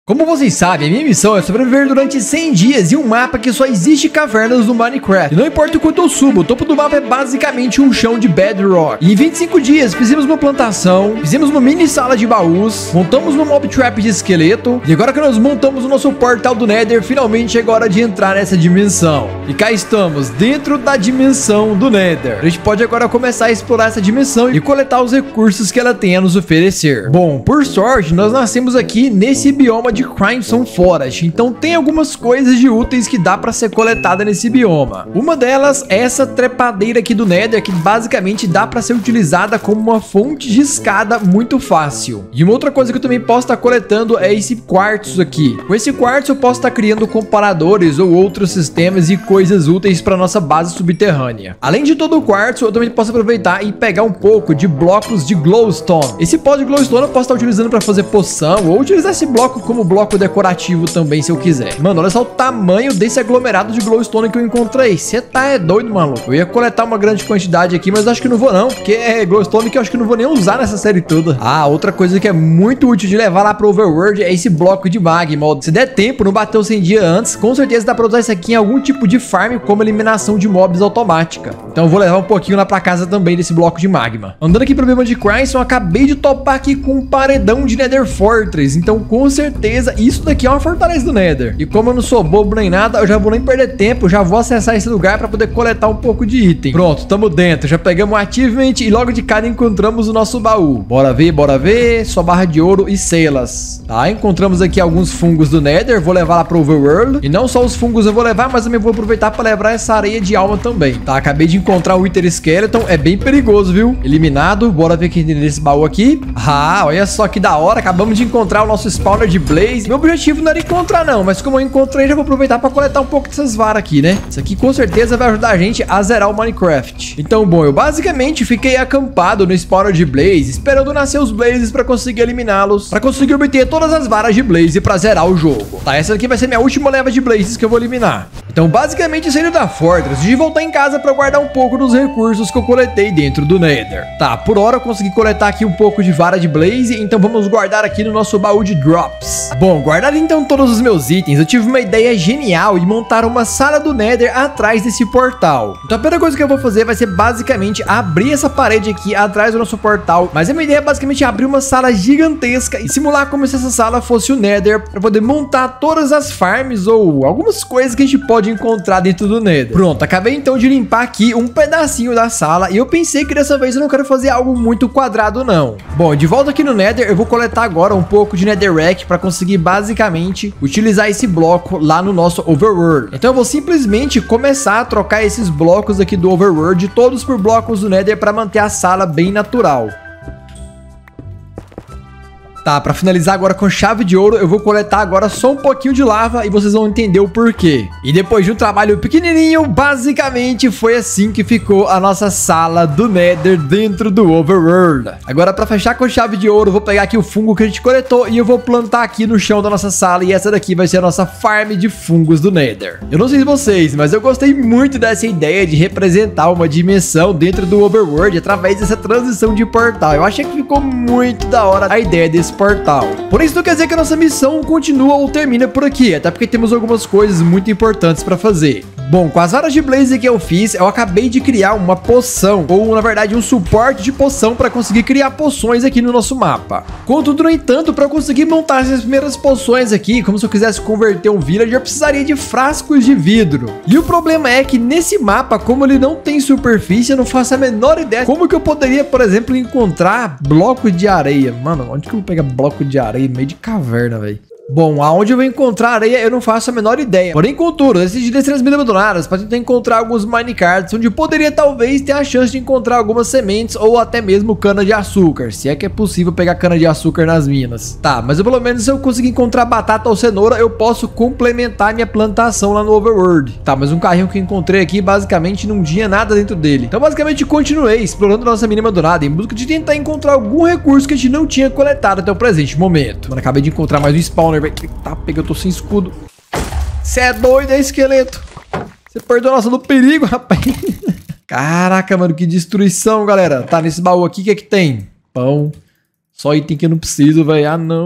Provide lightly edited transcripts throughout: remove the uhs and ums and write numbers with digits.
Como vocês sabem, a minha missão é sobreviver durante 100 dias em um mapa que só existe cavernas no Minecraft. E não importa o quanto eu subo, o topo do mapa é basicamente um chão de bedrock. E em 25 dias fizemos uma plantação, fizemos uma mini sala de baús, montamos uma mob trap de esqueleto. E agora que nós montamos o nosso portal do Nether, finalmente chegou a hora de entrar nessa dimensão. E cá estamos, dentro da dimensão do Nether. A gente pode agora começar a explorar essa dimensão e coletar os recursos que ela tem a nos oferecer. Bom, por sorte, nós nascemos aqui nesse bioma de Crimson Forest, então tem algumas coisas de úteis que dá para ser coletada nesse bioma. Uma delas é essa trepadeira aqui do Nether, que basicamente dá para ser utilizada como uma fonte de escada muito fácil. E uma outra coisa que eu também posso estar coletando é esse quartzo aqui. Com esse quartzo eu posso estar criando comparadores ou outros sistemas e coisas úteis para nossa base subterrânea. Além de todo o quartzo, eu também posso aproveitar e pegar um pouco de blocos de glowstone. Esse pó de glowstone eu posso estar utilizando para fazer poção ou utilizar esse bloco como bloco decorativo também, se eu quiser. Mano, olha só o tamanho desse aglomerado de glowstone que eu encontrei. Você tá doido, maluco? Eu ia coletar uma grande quantidade aqui, mas acho que não vou não, porque é glowstone que eu acho que não vou nem usar nessa série toda. Ah, outra coisa que é muito útil de levar lá pro Overworld é esse bloco de magma. Se der tempo, não bateu 100 dias antes, com certeza dá pra usar isso aqui em algum tipo de farm, como eliminação de mobs automática. Então eu vou levar um pouquinho lá pra casa também desse bloco de magma. Andando aqui pro bioma de Crimson, eu acabei de topar aqui com um paredão de Nether Fortress, então com certeza isso daqui é uma fortaleza do Nether. E como eu não sou bobo nem nada, eu já vou nem perder tempo, já vou acessar esse lugar para poder coletar um pouco de item. Pronto, tamo dentro, já pegamos o achievement e logo de cara encontramos o nosso baú. Bora ver, só barra de ouro e celas. Tá, encontramos aqui alguns fungos do Nether, vou levar lá pro Overworld. E não só os fungos eu vou levar, mas também vou aproveitar para levar essa areia de alma também. Tá, acabei de encontrar o Wither Skeleton, é bem perigoso, viu? Eliminado, bora ver o que tem nesse baú aqui. Ah, olha só que da hora, acabamos de encontrar o nosso spawner de Blaze. Meu objetivo não era encontrar não, mas como eu encontrei, já vou aproveitar para coletar um pouco dessas varas aqui, né? Isso aqui com certeza vai ajudar a gente a zerar o Minecraft. Então, bom, eu basicamente fiquei acampado no spawner de Blaze, esperando nascer os Blazes para conseguir eliminá-los, para conseguir obter todas as varas de Blaze para zerar o jogo. Tá, essa aqui vai ser minha última leva de Blazes que eu vou eliminar. Então, basicamente, saindo da Fortress, de voltar em casa para guardar um pouco dos recursos que eu coletei dentro do Nether. Tá, por hora eu consegui coletar aqui um pouco de vara de Blaze, então vamos guardar aqui no nosso baú de drops. Bom, guardado então todos os meus itens, eu tive uma ideia genial de montar uma sala do Nether atrás desse portal. Então a primeira coisa que eu vou fazer vai ser basicamente abrir essa parede aqui atrás do nosso portal. Mas a minha ideia é basicamente abrir uma sala gigantesca e simular como se essa sala fosse o Nether, para poder montar todas as farms ou algumas coisas que a gente pode encontrar dentro do Nether. Pronto, acabei então de limpar aqui um pedacinho da sala e eu pensei que dessa vez eu não quero fazer algo muito quadrado não. Bom, de volta aqui no Nether, eu vou coletar agora um pouco de Netherrack para conseguir basicamente utilizar esse bloco lá no nosso Overworld. Então eu vou simplesmente começar a trocar esses blocos aqui do Overworld, todos por blocos do Nether, para manter a sala bem natural. Tá, pra finalizar agora com chave de ouro, eu vou coletar agora só um pouquinho de lava e vocês vão entender o porquê. E depois de um trabalho pequenininho, basicamente foi assim que ficou a nossa sala do Nether dentro do Overworld. Agora, pra fechar com chave de ouro, eu vou pegar aqui o fungo que a gente coletou e eu vou plantar aqui no chão da nossa sala, e essa daqui vai ser a nossa farm de fungos do Nether. Eu não sei vocês, mas eu gostei muito dessa ideia de representar uma dimensão dentro do Overworld através dessa transição de portal. Eu achei que ficou muito da hora a ideia desse portal. Porém, isso não quer dizer que a nossa missão continua ou termina por aqui, até porque temos algumas coisas muito importantes para fazer. Bom, com as varas de Blaze que eu fiz, eu acabei de criar uma poção, ou na verdade um suporte de poção para conseguir criar poções aqui no nosso mapa. Contudo, no entanto, para eu conseguir montar essas primeiras poções aqui, como se eu quisesse converter um villager, eu precisaria de frascos de vidro. E o problema é que nesse mapa, como ele não tem superfície, eu não faço a menor ideia como que eu poderia, por exemplo, encontrar bloco de areia. Mano, onde que eu vou pegar bloco de areia no meio de caverna, velho? Bom, aonde eu vou encontrar areia eu não faço a menor ideia. Porém, contudo, eu decidi descer nas minas abandonadas para tentar encontrar alguns minecarts, onde eu poderia talvez ter a chance de encontrar algumas sementes ou até mesmo cana de açúcar, se é que é possível pegar cana de açúcar nas minas. Tá, mas pelo menos se eu conseguir encontrar batata ou cenoura, eu posso complementar minha plantação lá no Overworld. Tá, mas um carrinho que eu encontrei aqui, basicamente não tinha nada dentro dele. Então, basicamente, continuei explorando nossa mina abandonada em busca de tentar encontrar algum recurso que a gente não tinha coletado até o presente momento. Mano, acabei de encontrar mais um spawner. Tá, pega, eu tô sem escudo. Cê é doido, é esqueleto? Você perdeu a nossa do perigo, rapaz. Caraca, mano, que destruição, galera. Tá, nesse baú aqui, o que é que tem? Pão. Só item que eu não preciso, velho. Ah, não.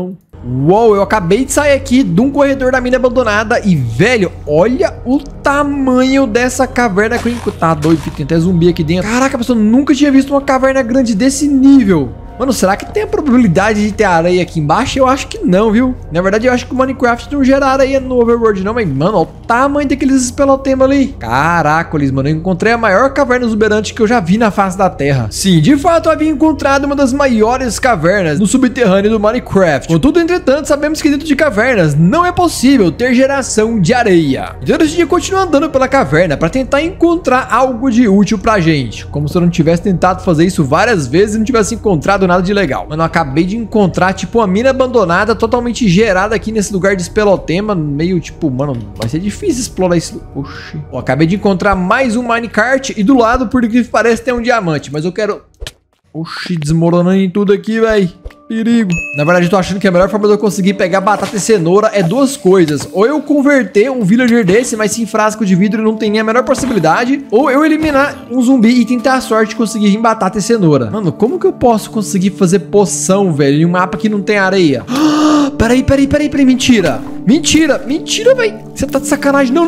Uou, eu acabei de sair aqui de um corredor da mina abandonada e, velho, olha o tamanho dessa caverna. Tá doido, tem até zumbi aqui dentro. Caraca, pessoal, nunca tinha visto uma caverna grande desse nível. Mano, será que tem a probabilidade de ter areia aqui embaixo? Eu acho que não, viu? Na verdade, eu acho que o Minecraft não gera areia no Overworld, não. Mas, mano, olha o tamanho daqueles espelotema ali. Caracoles, mano. Eu encontrei a maior caverna exuberante que eu já vi na face da Terra. Sim, de fato, eu havia encontrado uma das maiores cavernas no subterrâneo do Minecraft. Contudo, entretanto, sabemos que dentro de cavernas não é possível ter geração de areia. Então, eu decidi continuar andando pela caverna para tentar encontrar algo de útil pra gente. Como se eu não tivesse tentado fazer isso várias vezes e não tivesse encontrado nada de legal. Mano, eu acabei de encontrar, tipo, uma mina abandonada, totalmente gerada aqui nesse lugar de espelotema, meio, tipo, mano, vai ser difícil explorar isso. Oxi. Ó, acabei de encontrar mais um minecart e do lado, por que parece, tem um diamante, mas eu quero... Oxi, desmoronando em tudo aqui, velho. Perigo. Na verdade, eu tô achando que a melhor forma de eu conseguir pegar batata e cenoura é duas coisas. Ou eu converter um villager desse, mas sem frasco de vidro não tem nem a menor possibilidade. Ou eu eliminar um zumbi e tentar a sorte de conseguir vir batata e cenoura. Mano, como que eu posso conseguir fazer poção, velho, em um mapa que não tem areia? Peraí. Mentira. Mentira, velho. Você tá de sacanagem. Não.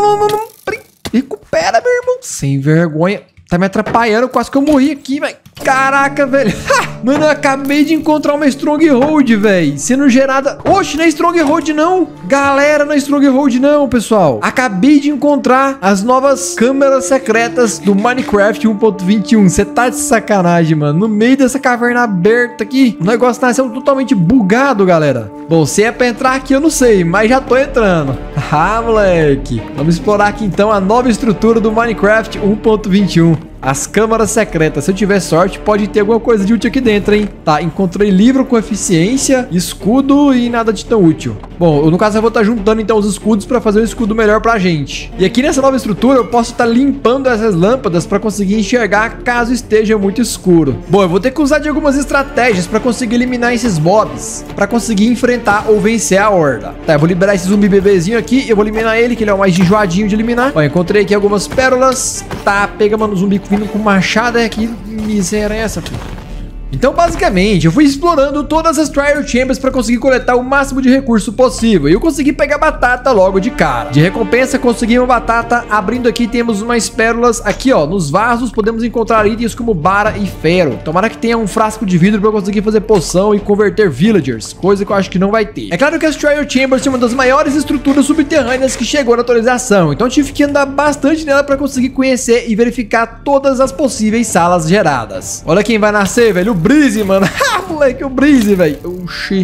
Peraí. Recupera, meu irmão. Sem vergonha. Tá me atrapalhando, quase que eu morri aqui, velho. Caraca, velho. Mano, eu acabei de encontrar uma Stronghold, velho. Sendo gerada... Oxe, não é Stronghold, não. Galera, não é Stronghold, não, pessoal. Acabei de encontrar as novas câmeras secretas do Minecraft 1.21. Você tá de sacanagem, mano. No meio dessa caverna aberta aqui, o negócio tá sendo totalmente bugado, galera. Bom, se é pra entrar aqui, eu não sei, mas já tô entrando. Ah, moleque. Vamos explorar aqui, então, a nova estrutura do Minecraft 1.21. As câmaras secretas. Se eu tiver sorte, pode ter alguma coisa de útil aqui dentro, hein? Tá, encontrei livro com eficiência, escudo e nada de tão útil. Bom, no caso eu vou estar juntando então os escudos para fazer um escudo melhor pra gente. E aqui nessa nova estrutura eu posso estar limpando essas lâmpadas para conseguir enxergar caso esteja muito escuro. Bom, eu vou ter que usar de algumas estratégias para conseguir eliminar esses mobs, para conseguir enfrentar ou vencer a horda. Tá, eu vou liberar esse zumbi bebezinho aqui, eu vou eliminar ele, que ele é o mais enjoadinho de eliminar. Ó, encontrei aqui algumas pérolas. Tá, pega, mano, o zumbi vindo com machado. Que miséria é essa, filho? Então, basicamente, eu fui explorando todas as Trial Chambers para conseguir coletar o máximo de recurso possível. E eu consegui pegar batata logo de cara. De recompensa, consegui uma batata. Abrindo aqui, temos umas pérolas. Aqui, ó, nos vasos, podemos encontrar itens como bara e ferro. Tomara que tenha um frasco de vidro para eu conseguir fazer poção e converter villagers. Coisa que eu acho que não vai ter. É claro que as Trial Chambers são uma das maiores estruturas subterrâneas que chegou na atualização. Então, eu tive que andar bastante nela para conseguir conhecer e verificar todas as possíveis salas geradas. Olha quem vai nascer, velho. Breeze, mano. Moleque, o Breeze, velho. Oxi,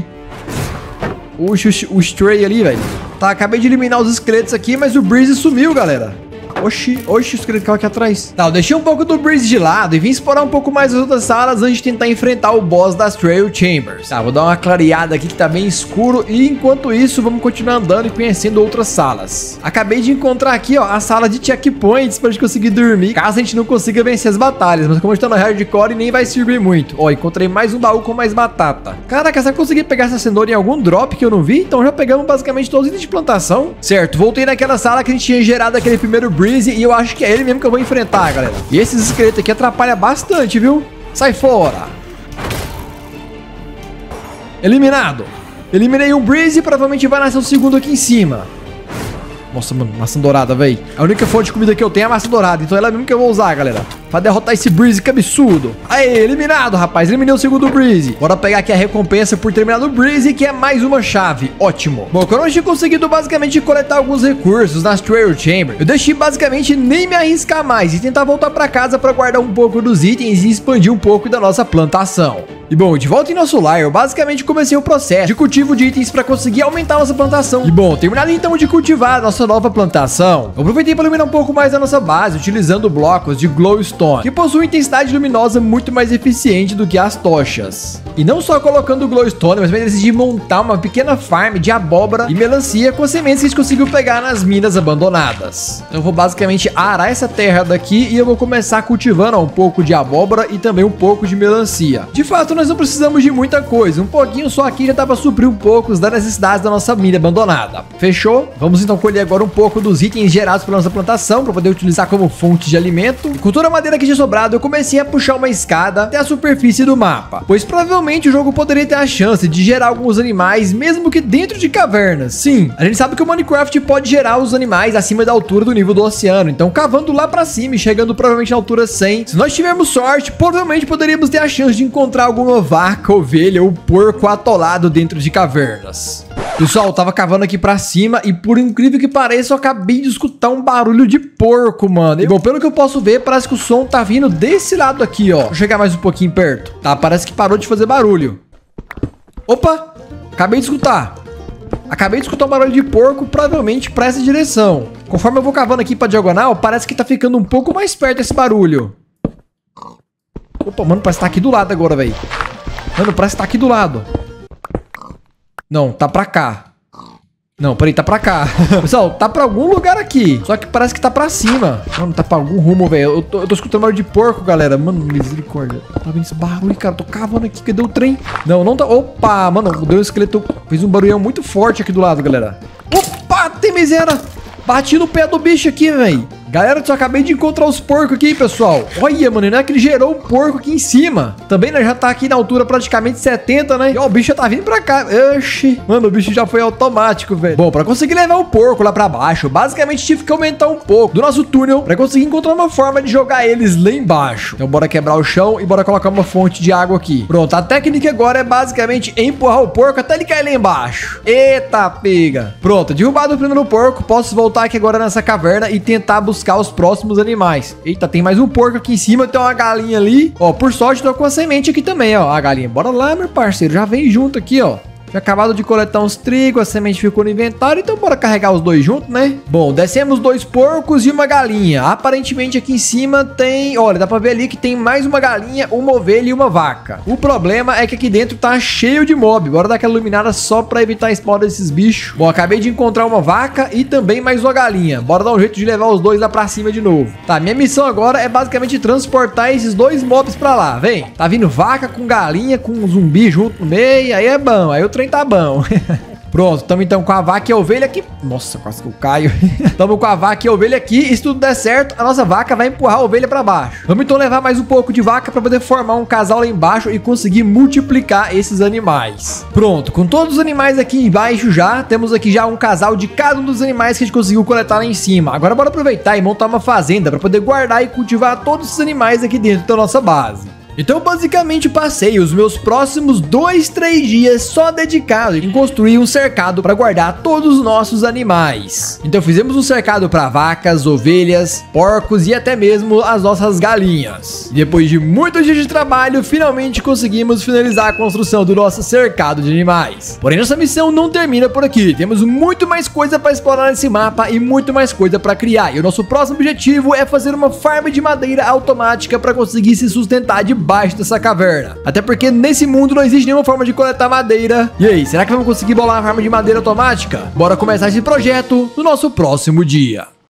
o Stray ali, velho. Tá, acabei de eliminar os esqueletos aqui, mas o Breeze sumiu, galera. Oxi, o esqueleto caiu aqui atrás. Tá, eu deixei um pouco do Breeze de lado e vim explorar um pouco mais as outras salas antes de tentar enfrentar o boss das Trial Chambers. Tá, vou dar uma clareada aqui que tá bem escuro e enquanto isso vamos continuar andando e conhecendo outras salas. Acabei de encontrar aqui, ó, a sala de checkpoints pra gente conseguir dormir, caso a gente não consiga vencer as batalhas, mas como a gente tá no hardcore nem vai servir muito. Ó, encontrei mais um baú com mais batata. Caraca, será que eu consegui pegar essa cenoura em algum drop que eu não vi? Então já pegamos basicamente todos os itens de plantação. Certo, voltei naquela sala que a gente tinha gerado aquele primeiro Breeze e eu acho que é ele mesmo que eu vou enfrentar, galera. E esses esqueletos aqui atrapalham bastante, viu? Sai fora. Eliminado. Eliminei um Breeze e provavelmente vai nascer um segundo aqui em cima. Nossa, mano, maçã dourada, velho. A única fonte de comida que eu tenho é a maçã dourada, então é ela mesmo que eu vou usar, galera. Pra derrotar esse Breeze, que absurdo. Aê, eliminado, rapaz. Eliminei o segundo Breeze. Bora pegar aqui a recompensa por terminar o Breeze, que é mais uma chave. Ótimo. Bom, quando eu tinha conseguido basicamente coletar alguns recursos nas Trial Chamber, eu deixei basicamente nem me arriscar mais e tentar voltar pra casa pra guardar um pouco dos itens e expandir um pouco da nossa plantação. E bom, de volta em nosso lar, eu basicamente comecei o processo de cultivo de itens para conseguir aumentar nossa plantação. E bom, terminado então de cultivar a nossa nova plantação, eu aproveitei para iluminar um pouco mais a nossa base, utilizando blocos de glowstone, que possuem intensidade luminosa muito mais eficiente do que as tochas. E não só colocando glowstone, mas também decidi montar uma pequena farm de abóbora e melancia com as sementes que a gente conseguiu pegar nas minas abandonadas. Então eu vou basicamente arar essa terra daqui e eu vou começar cultivando um pouco de abóbora e também um pouco de melancia. De fato, nós não precisamos de muita coisa, um pouquinho só aqui já dá para suprir um pouco das necessidades da nossa mina abandonada. Fechou? Vamos então colher agora um pouco dos itens gerados pela nossa plantação para poder utilizar como fonte de alimento. Cultura madeira madeira que tinha sobrado, eu comecei a puxar uma escada até a superfície do mapa, pois provavelmente o jogo poderia ter a chance de gerar alguns animais, mesmo que dentro de cavernas. Sim, a gente sabe que o Minecraft pode gerar os animais acima da altura do nível do oceano, então cavando lá pra cima e chegando provavelmente na altura 100, se nós tivermos sorte, provavelmente poderíamos ter a chance de encontrar alguma vaca, ovelha ou porco atolado dentro de cavernas. Pessoal, eu tava cavando aqui pra cima e por incrível que pareça, eu acabei de escutar um barulho de porco, mano. E bom, pelo que eu posso ver, parece que o som tá vindo desse lado aqui, ó. Vou chegar mais um pouquinho perto. Tá, parece que parou de fazer barulho. Opa! Acabei de escutar. Acabei de escutar um barulho de porco, provavelmente pra essa direção. Conforme eu vou cavando aqui pra diagonal, parece que tá ficando um pouco mais perto esse barulho. Opa, mano, parece que tá aqui do lado agora, velho. Mano, parece que tá aqui do lado. Não, tá pra cá. Não, peraí, tá pra cá. Pessoal, tá pra algum lugar aqui. Só que parece que tá pra cima. Mano, tá pra algum rumo, velho. Eu tô escutando barulho de porco, galera. Mano, misericórdia. Tá vendo esse barulho, cara? Tô cavando aqui. Cadê o trem? Não, não tá... Opa, mano, deu um esqueleto. Fez um barulhão muito forte aqui do lado, galera. Opa, tem miséria. Bati no pé do bicho aqui, velho. Galera, eu só acabei de encontrar os porcos aqui, pessoal. Olha, mano, não é que ele gerou um porco aqui em cima. Também, né, já tá aqui na altura praticamente 70, né? E ó, o bicho já tá vindo pra cá. Oxi. Mano, o bicho já foi automático, velho. Bom, pra conseguir levar o porco lá pra baixo, basicamente tive que aumentar um pouco do nosso túnel pra conseguir encontrar uma forma de jogar eles lá embaixo. Então bora quebrar o chão e bora colocar uma fonte de água aqui. Pronto, a técnica agora é basicamente empurrar o porco até ele cair lá embaixo. Eita, pega. Pronto, derrubado o primeiro porco, posso voltar aqui agora nessa caverna e tentar buscar os próximos animais. Eita, tem mais um porco aqui em cima, tem uma galinha ali. Ó, por sorte, tô com a semente aqui também, ó, a galinha. Bora lá, meu parceiro, já vem junto aqui, ó. Tinha acabado de coletar uns trigo, a semente ficou no inventário, então bora carregar os dois juntos, né? Bom, descemos 2 porcos e uma galinha. Aparentemente aqui em cima tem... Olha, dá pra ver ali que tem mais uma galinha, uma ovelha e uma vaca. O problema é que aqui dentro tá cheio de mob. Bora dar aquela iluminada só pra evitar a spawn desses bichos. Bom, acabei de encontrar uma vaca e também mais uma galinha. Bora dar um jeito de levar os dois lá pra cima de novo. Tá, minha missão agora é basicamente transportar esses 2 mobs pra lá. Vem, tá vindo vaca com galinha, com um zumbi junto no meio. Aí é bom, aí o trem tá bom. Pronto, estamos então com a vaca e a ovelha aqui. Nossa, quase que eu caio. Estamos com a vaca e a ovelha aqui. E se tudo der certo, a nossa vaca vai empurrar a ovelha para baixo. Vamos então levar mais um pouco de vaca para poder formar um casal lá embaixo e conseguir multiplicar esses animais. Pronto, com todos os animais aqui embaixo já, temos aqui já um casal de cada um dos animais que a gente conseguiu coletar lá em cima. Agora bora aproveitar e montar uma fazenda para poder guardar e cultivar todos esses animais aqui dentro da nossa base. Então, basicamente, passei os meus próximos 2, 3 dias só dedicado em construir um cercado para guardar todos os nossos animais. Então, fizemos um cercado para vacas, ovelhas, porcos e até mesmo as nossas galinhas. E depois de muitos dias de trabalho, finalmente conseguimos finalizar a construção do nosso cercado de animais. Porém, nossa missão não termina por aqui. Temos muito mais coisa para explorar nesse mapa e muito mais coisa para criar. E o nosso próximo objetivo é fazer uma farm de madeira automática para conseguir se sustentar debaixo dessa caverna. Até porque nesse mundo não existe nenhuma forma de coletar madeira. E aí, será que vamos conseguir bolar uma farm de madeira automática? Bora começar esse projeto no nosso próximo dia.